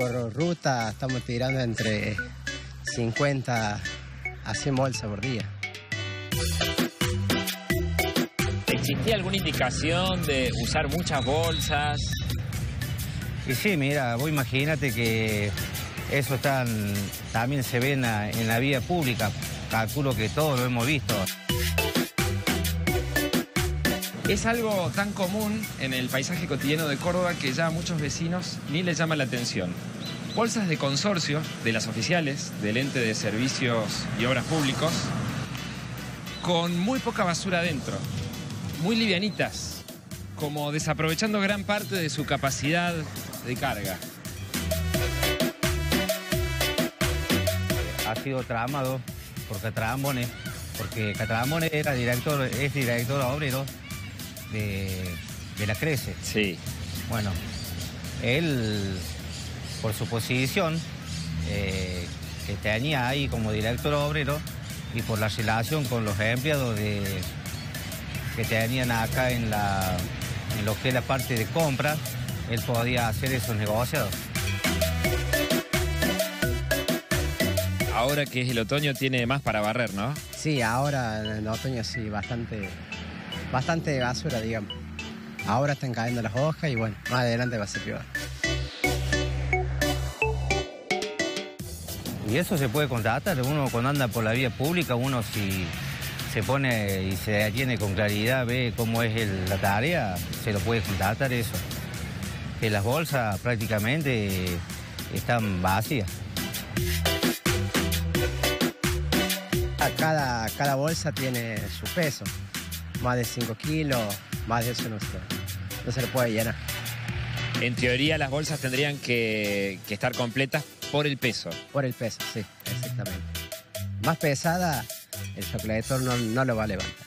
por ruta estamos tirando entre 50 a 100 bolsas por día. ¿Existía alguna indicación de usar muchas bolsas? Y sí, mira, vos imagínate que eso también se ve en la vía pública. Calculo que todos lo hemos visto. Es algo tan común en el paisaje cotidiano de Córdoba que ya a muchos vecinos ni les llama la atención. Bolsas de consorcio, de las oficiales, del ente de servicios y obras públicos, con muy poca basura adentro, muy livianitas, como desaprovechando gran parte de su capacidad de carga. Ha sido tramado por Catrambone, porque Catrambone es director obrero de la Crece. Sí. Bueno, él, por su posición que tenía ahí como director obrero y por la relación con los empleados que tenían acá en lo que es la parte de compra, él podía hacer esos negocios. Ahora que es el otoño tiene más para barrer, ¿no? Sí, ahora en el otoño sí, bastante basura, digamos. Ahora están cayendo las hojas y bueno, más adelante va a ser peor. Y eso se puede constatar. Uno cuando anda por la vía pública, uno si se pone y se detiene con claridad, ve cómo es la tarea, se lo puede constatar eso. Que las bolsas prácticamente están vacías. Cada bolsa tiene su peso. Más de 5 kilos, más de eso no se le puede llenar. En teoría las bolsas tendrían que estar completas por el peso. Por el peso, sí, exactamente. Más pesada, el chocolator no lo va a levantar.